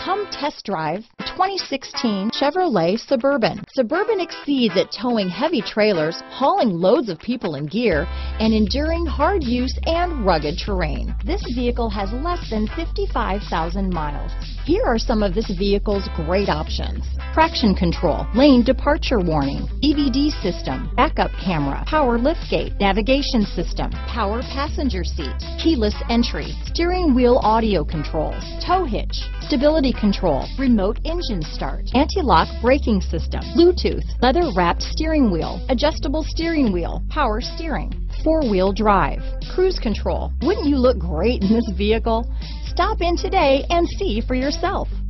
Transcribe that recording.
Come test drive the 2016 Chevrolet Suburban. Suburban exceeds at towing heavy trailers, hauling loads of people and gear, and enduring hard use and rugged terrain. This vehicle has less than 55,000 miles. Here are some of this vehicle's great options: traction control, lane departure warning, EVD system, backup camera, power liftgate, navigation system, power passenger seat, keyless entry, steering wheel audio controls, tow hitch, stability control, remote engine start, anti-lock braking system, Bluetooth, leather-wrapped steering wheel, adjustable steering wheel, power steering, four-wheel drive, cruise control. Wouldn't you look great in this vehicle? Stop in today and see for yourself.